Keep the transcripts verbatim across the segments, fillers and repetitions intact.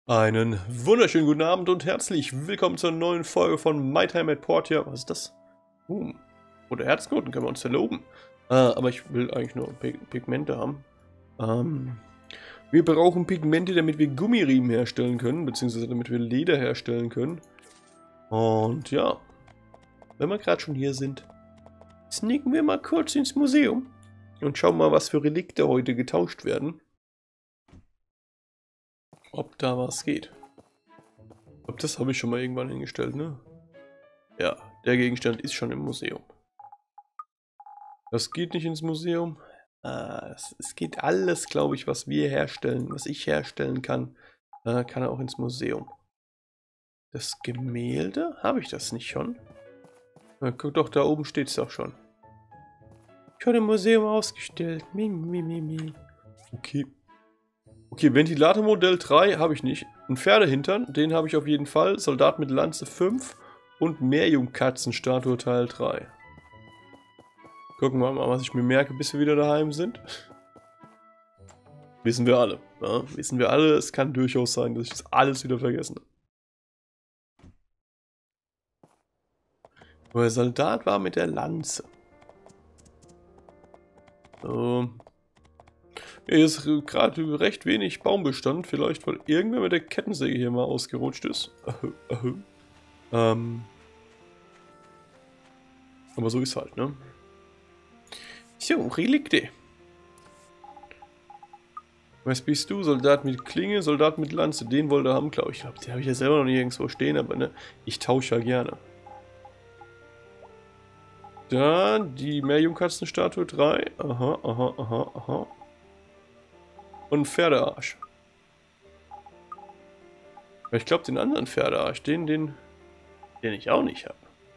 Einen wunderschönen guten Abend und herzlich willkommen zur neuen Folge von My Time at Portia. Was ist das? Uh, oder Herznoten können wir uns verloben. Äh, aber ich will eigentlich nur Pig Pigmente haben. Ähm, wir brauchen Pigmente, damit wir Gummiriemen herstellen können, beziehungsweise damit wir Leder herstellen können. Und ja, wenn wir gerade schon hier sind, sneaken wir mal kurz ins Museum und schauen mal, was für Relikte heute getauscht werden. Ob da was geht. Ich glaube, das habe ich schon mal irgendwann hingestellt, ne? Ja, der Gegenstand ist schon im Museum. Das geht nicht ins Museum. Ah, es, es geht alles, glaube ich, was wir herstellen, was ich herstellen kann, äh, kann auch ins Museum. Das Gemälde? Habe ich das nicht schon? Na, guck doch, da oben steht es doch schon. Schon im Museum ausgestellt. Mi, mi, mi, mi. Okay. Okay, Ventilatormodell drei habe ich nicht. Ein Pferdehintern, den habe ich auf jeden Fall. Soldat mit Lanze fünf und Meerjungkatzenstatue Teil drei. Gucken wir mal, was ich mir merke, bis wir wieder daheim sind. Wissen wir alle. Ja? Wissen wir alle, es kann durchaus sein, dass ich das alles wieder vergessen habe. Aber der Soldat war mit der Lanze. So. Hier ist gerade recht wenig Baumbestand. Vielleicht, weil irgendwer mit der Kettensäge hier mal ausgerutscht ist. ähm. Aber so ist halt, ne? So, Relikte. Was bist du? Soldat mit Klinge, Soldat mit Lanze. Den wollte er haben, glaube ich. Ich glaube, den habe ich ja selber noch nicht irgendwo stehen, aber ne, ich tausche ja gerne. Da, die Meerjungkatzenstatue drei. Aha, aha, aha, aha. Und ein Pferdearsch. Ich glaube, den anderen Pferdearsch, den, den, den ich auch nicht habe.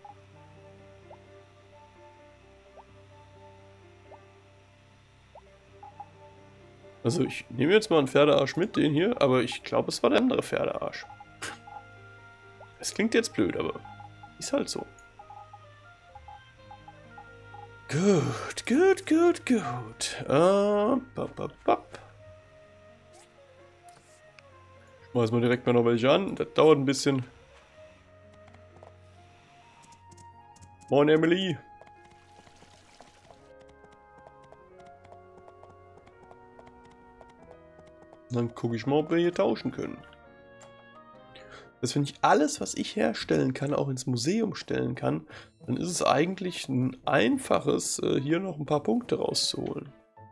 Also ich nehme jetzt mal einen Pferdearsch mit, den hier, aber ich glaube, es war der andere Pferdearsch. Es klingt jetzt blöd, aber ist halt so. Gut, gut, gut, gut. Uh, bap, bap, bap. Schmeißen wir direkt mal noch welche an. Das dauert ein bisschen. Moin, Emily. Dann gucke ich mal, ob wir hier tauschen können. Das, wenn ich alles, was ich herstellen kann, auch ins Museum stellen kann, dann ist es eigentlich ein einfaches, hier noch ein paar Punkte rauszuholen.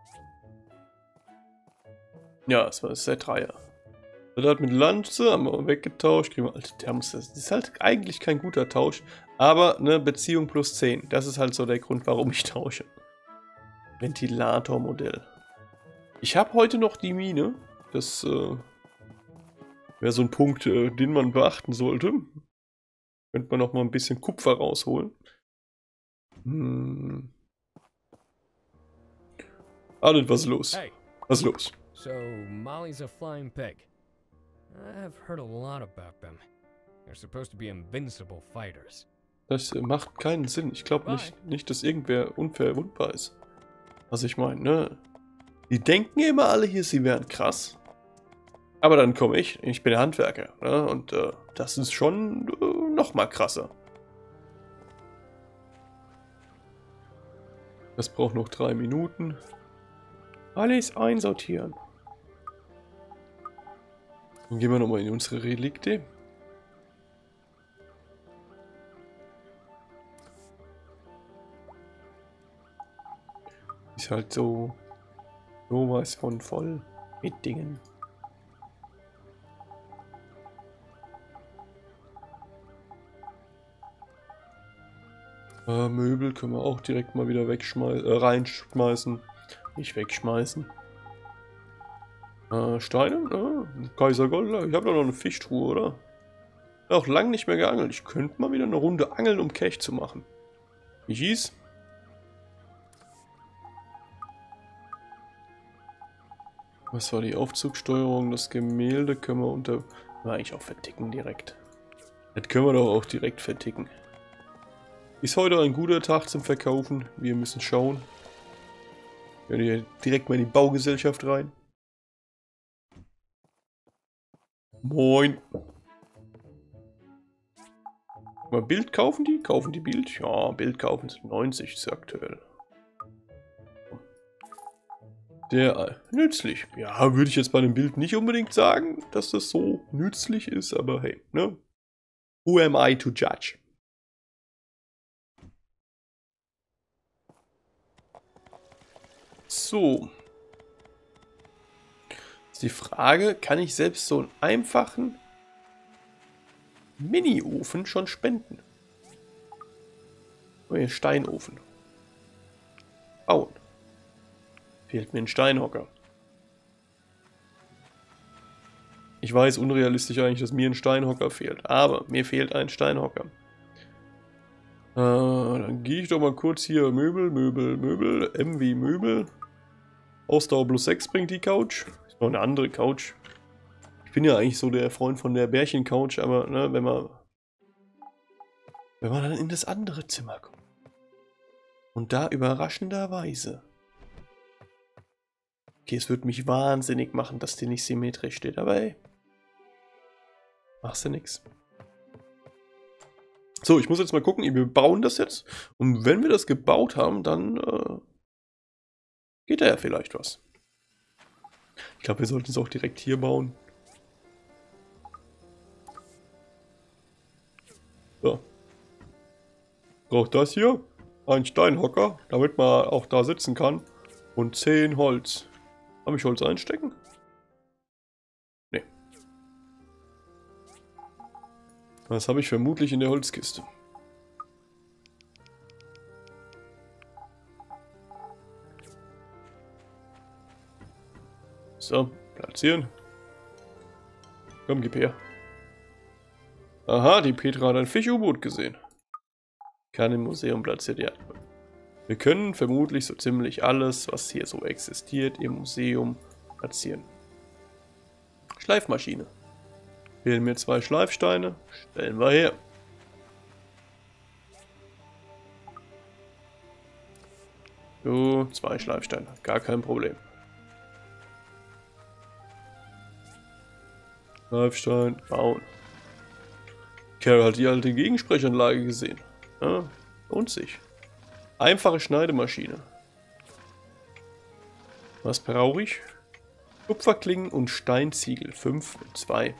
Ja, es war der Dreier. Das hat mit Lanze, haben wir weggetauscht. Kriegen wir alte Thermos. Das ist halt eigentlich kein guter Tausch, aber eine Beziehung plus zehn. Das ist halt so der Grund, warum ich tausche. Ventilatormodell. Ich habe heute noch die Mine. Das äh, wäre so ein Punkt, äh, den man beachten sollte. Könnte man noch mal ein bisschen Kupfer rausholen. Hm. Alles, was ist los? Hey. Was ist los? So, Molly's a flying pig. I've heard a lot about them. They're supposed to be invincible fighters. Das äh, macht keinen Sinn. Ich glaube nicht, nicht, dass irgendwer unverwundbar ist. Was ich meine, ne? Die denken immer alle hier, sie wären krass. Aber dann komme ich, ich bin der Handwerker, ne? Und äh, das ist schon äh, noch mal krasser. Das braucht noch drei Minuten. Alles einsortieren. Dann gehen wir nochmal in unsere Relikte. Ist halt so sowas von voll mit Dingen. Äh, Möbel können wir auch direkt mal wieder wegschmeißen, äh, reinschmeißen. Nicht wegschmeißen. Äh, Steine? Äh, Kaisergold? Ich habe doch noch eine Fischtruhe, oder? Auch lang nicht mehr geangelt. Ich könnte mal wieder eine Runde angeln, um Cash zu machen. Wie hieß? Was war die Aufzugsteuerung? Das Gemälde können wir unter... Na, eigentlich auch verticken direkt. Das können wir doch auch direkt verticken. Ist heute ein guter Tag zum Verkaufen. Wir müssen schauen. Wir gehen hier direkt mal in die Baugesellschaft rein. Moin. Mal Bild kaufen die? Kaufen die Bild? Ja, Bild kaufen sind neunzig, ist aktuell. Der äh, nützlich. Ja, würde ich jetzt bei einem Bild nicht unbedingt sagen, dass das so nützlich ist, aber hey, ne? Who am I to judge? So. Ist die Frage, kann ich selbst so einen einfachen Mini-Ofen schon spenden? Oh, hier, Steinofen. Bauen. Fehlt mir ein Steinhocker. Ich weiß, unrealistisch eigentlich, dass mir ein Steinhocker fehlt. Aber mir fehlt ein Steinhocker. Äh, dann gehe ich doch mal kurz hier. Möbel, Möbel, Möbel. M wie Möbel. Ausdauer plus sechs bringt die Couch. Ist noch eine andere Couch. Ich bin ja eigentlich so der Freund von der Bärchen-Couch, aber ne, wenn man... Wenn man dann in das andere Zimmer kommt. Und da überraschenderweise... Okay, es würde mich wahnsinnig machen, dass die nicht symmetrisch steht, aber ey. Machst du nix. So, ich muss jetzt mal gucken, wir bauen das jetzt. Und wenn wir das gebaut haben, dann äh, geht da ja vielleicht was. Ich glaube, wir sollten es auch direkt hier bauen. So. Braucht das hier? Ein Steinhocker, damit man auch da sitzen kann. Und zehn Holz. Habe ich Holz einstecken? Nee. Das habe ich vermutlich in der Holzkiste. So, platzieren. Komm, gib her. Aha, die Petra hat ein Fisch-U-Boot gesehen. Kann im Museum platziert werden. Wir können vermutlich so ziemlich alles, was hier so existiert, im Museum platzieren. Schleifmaschine. Wählen wir zwei Schleifsteine, stellen wir her. So, zwei Schleifsteine, gar kein Problem. Schleifstein, bauen. Carol hat die alte Gegensprechanlage gesehen. Ja, lohnt sich. Einfache Schneidemaschine. Was brauche ich? Kupferklingen und Steinziegel. fünf und zwei.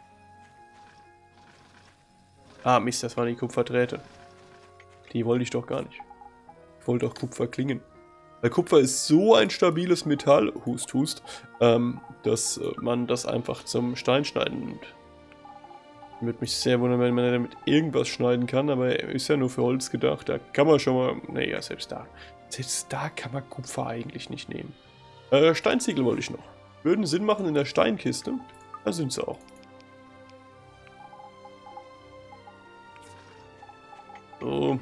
Ah, Mist, das waren die Kupferdrähte. Die wollte ich doch gar nicht. Ich wollte auch Kupferklingen. Weil Kupfer ist so ein stabiles Metall, hust, hust, ähm, dass äh, man das einfach zum Steinschneiden nimmt. Würde mich sehr wundern, wenn man damit irgendwas schneiden kann, aber er ist ja nur für Holz gedacht. Da kann man schon mal... Naja, selbst da. Selbst da kann man Kupfer eigentlich nicht nehmen. Äh, Steinziegel wollte ich noch. Würden Sinn machen in der Steinkiste. Da sind sie auch. So.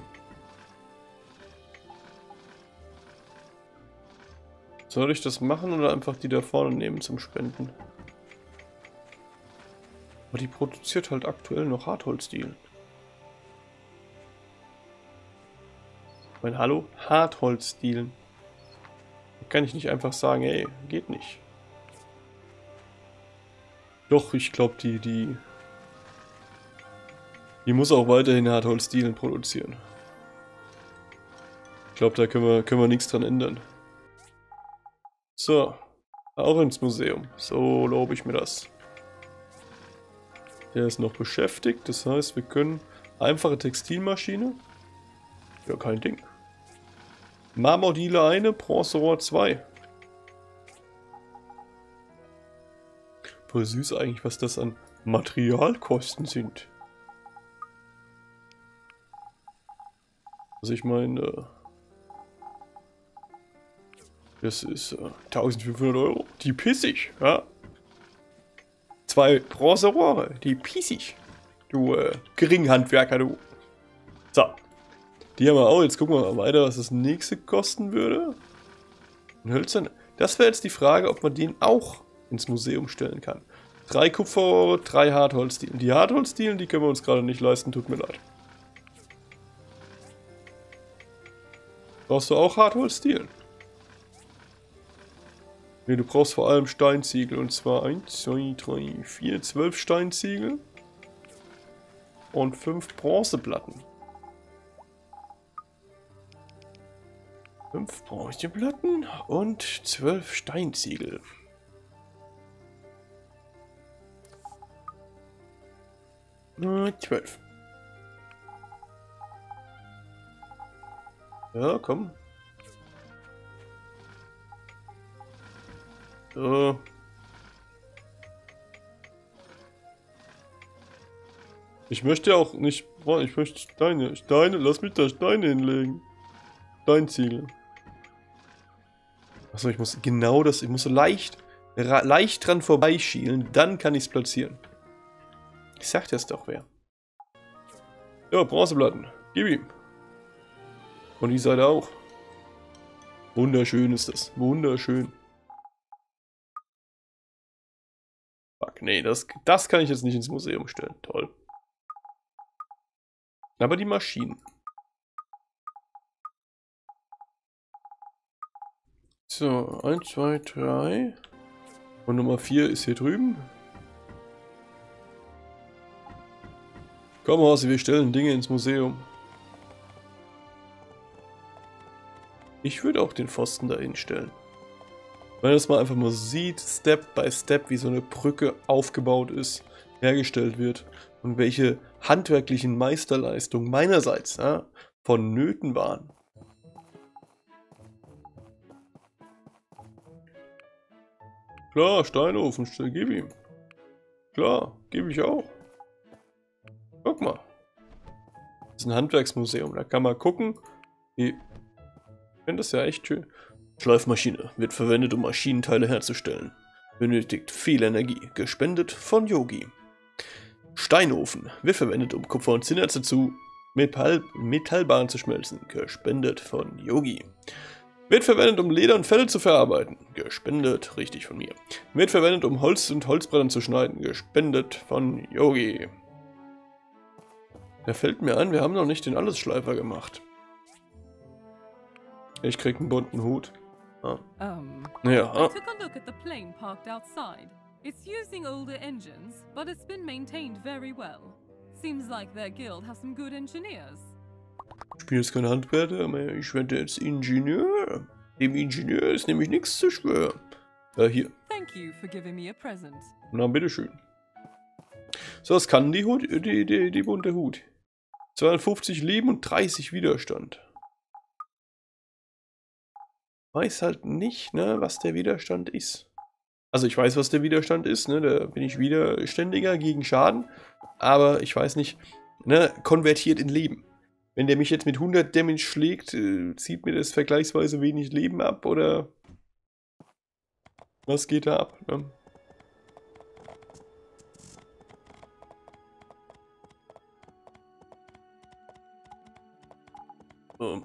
Soll ich das machen oder einfach die da vorne nehmen zum Spenden? Aber die produziert halt aktuell noch Hartholzdielen. Ich meine, hallo? Hartholzdielen. Da kann ich nicht einfach sagen, ey, geht nicht. Doch, ich glaube, die, die... Die muss auch weiterhin Hartholzdielen produzieren. Ich glaube, da können wir, können wir nichts dran ändern. So. Auch ins Museum. So lobe ich mir das. Der ist noch beschäftigt, das heißt, wir können einfache Textilmaschine. Ja, kein Ding. Marmordiele eine, Bronzerohr zwei. Voll süß eigentlich, was das an Materialkosten sind. Also ich meine, das ist äh, eintausendfünfhundert Euro. Die pissig, ja. Zwei Bronzerohre, die pissig. Du äh, Geringhandwerker, du. So. Die haben wir auch. Jetzt gucken wir mal weiter, was das nächste kosten würde. Ein Hölzern. Das wäre jetzt die Frage, ob man den auch ins Museum stellen kann. Drei Kupferrohre, drei Hartholzdielen. Die Hartholzdielen, die können wir uns gerade nicht leisten, tut mir leid. Brauchst du auch Hartholzdielen? Ne, du brauchst vor allem Steinziegel. Und zwar eins, zwei, drei, vier, zwölf Steinziegel. Und fünf Bronzeplatten. fünf Bronzeplatten und zwölf Steinziegel. zwölf. Ja, komm. So. Ich möchte auch nicht... Ich möchte Steine. Steine, lass mich da Steine hinlegen. Steinziegel. Achso, ich muss genau das... Ich muss so leicht... leicht dran vorbeischielen. Dann kann ich es platzieren. Ich sag das doch, wer. Ja, Bronzeplatten. Gib ihm. Und die Seite auch. Wunderschön ist das. Wunderschön. Fuck, nee, das, das kann ich jetzt nicht ins Museum stellen. Toll. Aber die Maschinen. So, eins, zwei, drei. Und Nummer vier ist hier drüben. Komm, Horsi, wir stellen Dinge ins Museum. Ich würde auch den Pfosten dahin stellen. Wenn man das mal einfach mal sieht, Step by Step, wie so eine Brücke aufgebaut ist, hergestellt wird und welche handwerklichen Meisterleistungen meinerseits ja, vonnöten waren. Klar, Steinofen, gib ihm. Klar, gebe ich auch. Guck mal. Das ist ein Handwerksmuseum, da kann man gucken. Ich finde das ja echt schön. Schleifmaschine wird verwendet, um Maschinenteile herzustellen. Benötigt viel Energie, gespendet von Yogi. Steinofen wird verwendet, um Kupfer und Zinnerze zu Metall Metallbahn zu schmelzen, gespendet von Yogi. Wird verwendet, um Leder und Felle zu verarbeiten, gespendet, richtig von mir. Wird verwendet, um Holz und Holzbrettern zu schneiden, gespendet von Yogi. Da fällt mir ein, wir haben noch nicht den Allesschleifer gemacht. Ich krieg einen bunten Hut. Ah. Um, Ja. I took a look at the plane parked outside. It's using older engines, but it's been maintained very well. Seems like their guild has some good engineers. Ich bin jetzt kein Handwerker, aber ich werde jetzt Ingenieur. Dem Ingenieur ist nämlich nichts zu schwören. Ja, hier. Thank you for giving me a present. Na, bitteschön. So, was kann die Hut, die, die, die bunte Hut? zweihundertfünfzig Leben und dreißig Widerstand. Weiß halt nicht, ne, was der Widerstand ist. Also ich weiß, was der Widerstand ist, ne, da bin ich widerständiger gegen Schaden. Aber ich weiß nicht, ne, konvertiert in Leben. Wenn der mich jetzt mit hundert Damage schlägt, äh, zieht mir das vergleichsweise wenig Leben ab, oder was geht da ab, ne? So.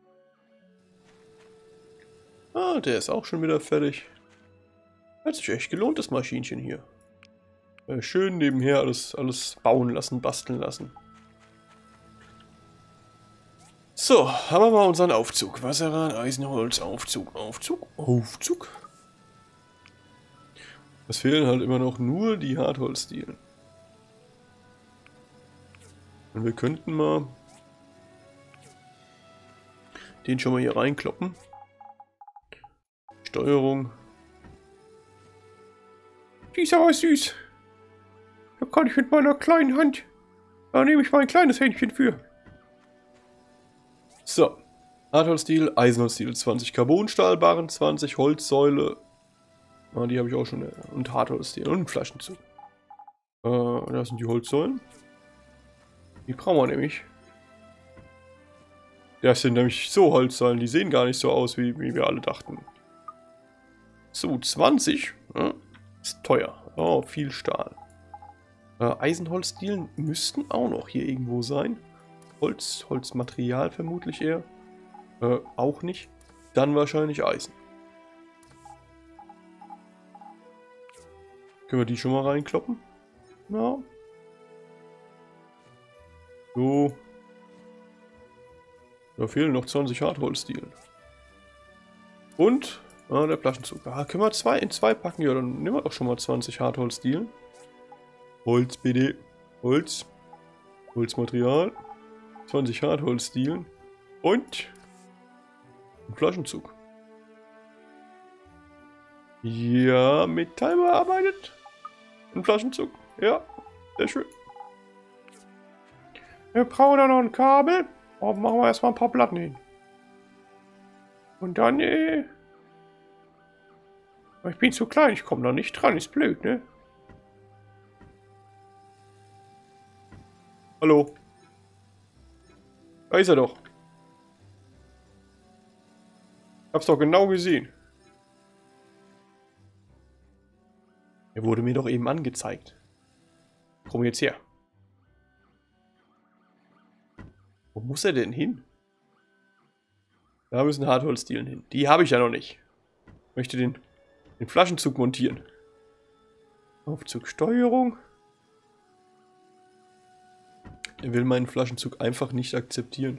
Ah, der ist auch schon wieder fertig. Hat sich echt gelohnt, das Maschinchen hier. Äh, schön nebenher alles, alles bauen lassen, basteln lassen. So, haben wir mal unseren Aufzug. Wasserrad, Eisenholz, Aufzug, Aufzug, Aufzug. Es fehlen halt immer noch nur die Hartholzdielen. Und wir könnten mal den schon mal hier reinkloppen. Steuerung. Die ist aber süß. Da kann ich mit meiner kleinen Hand. Da nehme ich mein kleines Händchen für. So. Hartholzdiel, Eisenholzdiel zwanzig, Carbonstahlbarren zwanzig, Holzsäule. Ah, die habe ich auch schon. Und Hartholzdiel und Flaschenzug. Äh, da sind die Holzsäulen. Die brauchen wir nämlich. Das sind nämlich so Holzsäulen, die sehen gar nicht so aus, wie, wie wir alle dachten. So, zwanzig. Ja, ist teuer. Oh, viel Stahl. Äh, Eisenholzdielen müssten auch noch hier irgendwo sein. Holz, Holzmaterial vermutlich eher. Äh, auch nicht. Dann wahrscheinlich Eisen. Können wir die schon mal reinkloppen? Ja. So. Da fehlen noch zwanzig Hartholzdielen. Und Ah, der Flaschenzug. Ah, können wir zwei in zwei packen? Ja, dann nehmen wir doch schon mal zwanzig Hartholzdielen. Holz, bitte. Holz. Holzmaterial. zwanzig Hartholzdielen. Und ein Flaschenzug. Ja, Metall bearbeitet. Ein Flaschenzug. Ja, sehr schön. Wir brauchen da noch ein Kabel. Oh, machen wir erstmal ein paar Platten hin. Und dann, äh... ich bin zu klein, ich komme da nicht dran, ist blöd, ne? Hallo? Da ist er doch. Hab's doch genau gesehen. Er wurde mir doch eben angezeigt. Komm jetzt her. Wo muss er denn hin? Da müssen Hartholzdielen hin. Die habe ich ja noch nicht. Ich möchte den, den Flaschenzug montieren. Aufzug Steuerung. Er will meinen Flaschenzug einfach nicht akzeptieren.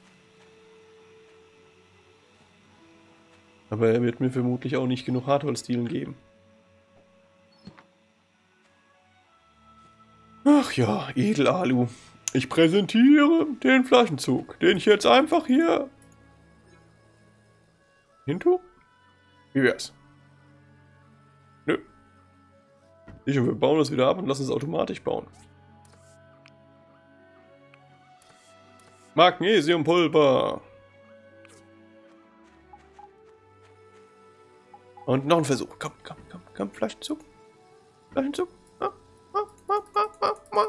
Aber er wird mir vermutlich auch nicht genug Hartholzdielen geben. Ach ja, Edelalu. Ich präsentiere den Flaschenzug, den ich jetzt einfach hier hintu? Wie wär's? Nö. Ich und wir bauen das wieder ab und lassen es automatisch bauen. Magnesiumpulver. Und noch ein Versuch. Komm, komm, komm, komm, Flaschenzug. Flaschenzug. Ah, ah, ah, ah, ah.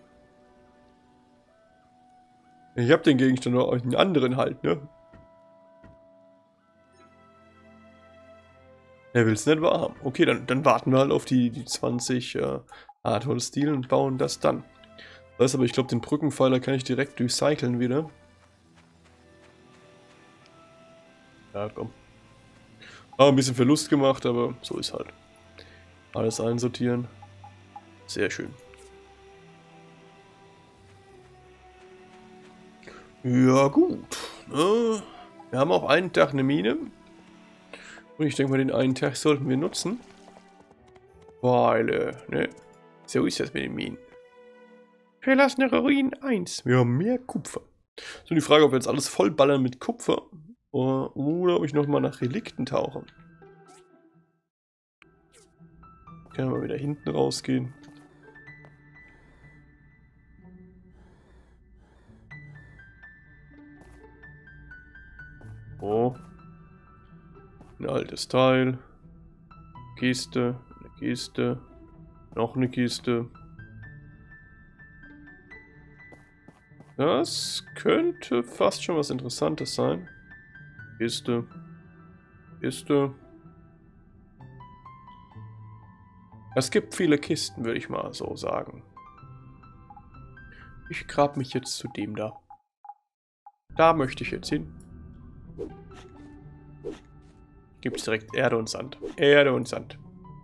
Ich hab den Gegenstand noch einen anderen halt, ne? Er will's nicht wahrhaben. Okay, dann, dann warten wir halt auf die, die zwanzig äh, Hartholzdielen und bauen das dann. Das heißt aber, ich glaube, den Brückenpfeiler kann ich direkt recyceln wieder. Ja, komm. Ah, ein bisschen Verlust gemacht, aber so ist halt. Alles einsortieren. Sehr schön. Ja, gut. Wir haben auch einen Tag eine Mine. Und ich denke mal, den einen Tag sollten wir nutzen. Weil, äh, ne? So ist das mit den Minen. Verlassene Ruinen eins. Wir haben mehr Kupfer. So, die Frage, ob wir jetzt alles vollballern mit Kupfer. Oder, oder ob ich nochmal nach Relikten tauche. Können wir mal wieder hinten rausgehen. Oh. Ein altes Teil. Kiste. Eine Kiste. Noch eine Kiste. Das könnte fast schon was Interessantes sein. Kiste. Kiste. Es gibt viele Kisten, würde ich mal so sagen. Ich grab mich jetzt zu dem da. Da möchte ich jetzt hin. Gibt es direkt Erde und Sand. Erde und Sand.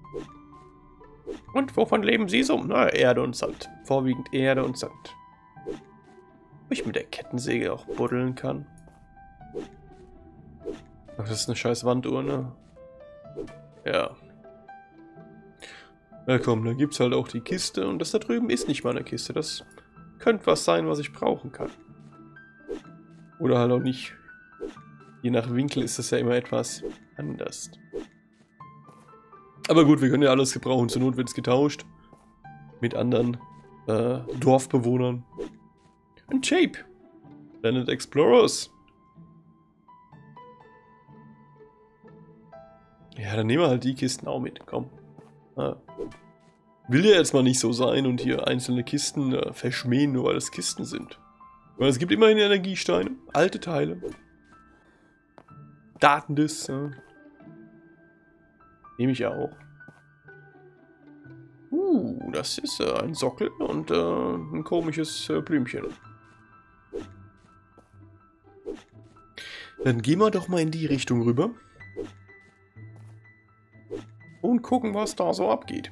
Und wovon leben Sie so? Na, Erde und Sand. Vorwiegend Erde und Sand. Ob ich mit der Kettensäge auch buddeln kann. Ach, das ist eine scheiß Wanduhr, ne? Ja. Na komm, dann gibt's halt auch die Kiste. Und das da drüben ist nicht mal eine Kiste. Das könnte was sein, was ich brauchen kann. Oder halt auch nicht. Je nach Winkel ist das ja immer etwas anders. Aber gut, wir können ja alles gebrauchen. Zur Not wird es getauscht. Mit anderen äh, Dorfbewohnern. Ein Shape. Planet Explorers. Ja, dann nehmen wir halt die Kisten auch mit. Komm. Ah. Will ja jetzt mal nicht so sein und hier einzelne Kisten äh, verschmähen, nur weil es Kisten sind. Weil es gibt immerhin Energiesteine, alte Teile. Datendisks. Äh. Nehme ich ja auch. Uh, das ist äh, ein Sockel und äh, ein komisches äh, Blümchen. Dann gehen wir doch mal in die Richtung rüber. Und gucken, was da so abgeht.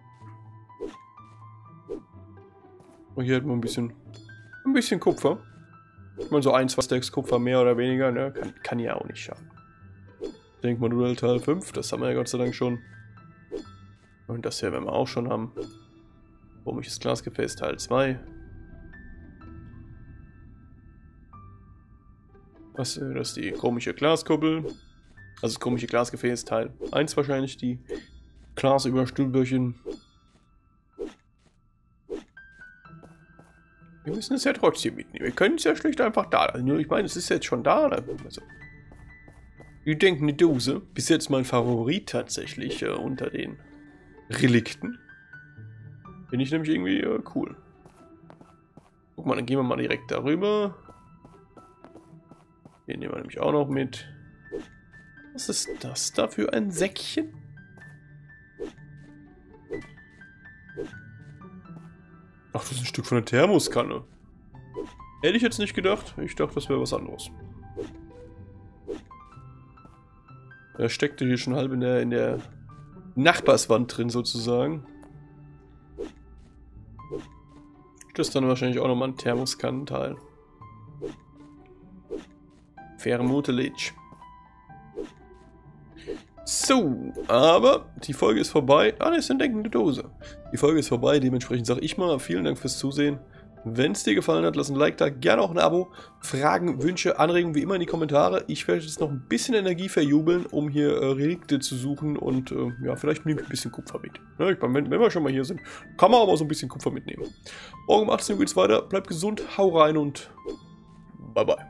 Und hier hat man ein bisschen, ein bisschen Kupfer. Ich meine, so ein, zwei Stacks Kupfer mehr oder weniger, ne? Kann, kann ja auch nicht schaden. Denkmodul Teil fünf, das haben wir ja Gott sei Dank schon. Und das hier werden wir auch schon haben. Komisches Glasgefäß Teil zwei. Was, das ist die komische Glaskuppel. Also das komische Glasgefäß Teil eins wahrscheinlich, die Glasüberstülperchen. Wir müssen es ja trotzdem mitnehmen. Wir können es ja schlicht einfach da lassen. Nur ich meine, es ist jetzt schon da. Also, ich denke, eine Dose. Bis jetzt mein Favorit tatsächlich äh, unter den Relikten. Finde ich nämlich irgendwie äh, cool. Guck mal, dann gehen wir mal direkt darüber. Den nehmen wir nämlich auch noch mit. Was ist das da für ein Säckchen? Ach, das ist ein Stück von der Thermoskanne. Hätte ich jetzt nicht gedacht. Ich dachte, das wäre was anderes. Er steckte hier schon halb in der, in der Nachbarswand drin sozusagen. Das ist dann wahrscheinlich auch nochmal ein Thermoskannenteil. Vermutlich. So, aber die Folge ist vorbei. Ah, das ist eine denkende Dose. Die Folge ist vorbei, dementsprechend sage ich mal vielen Dank fürs Zusehen. Wenn es dir gefallen hat, lass ein Like da, gerne auch ein Abo. Fragen, Wünsche, Anregungen wie immer in die Kommentare. Ich werde jetzt noch ein bisschen Energie verjubeln, um hier äh, Relikte zu suchen und äh, ja, vielleicht nehme ich ein bisschen Kupfer mit. Ne, ich meine, wenn, wenn wir schon mal hier sind, kann man auch mal so ein bisschen Kupfer mitnehmen. Morgen um achtzehn Uhr geht's weiter. Bleibt gesund, hau rein und bye bye.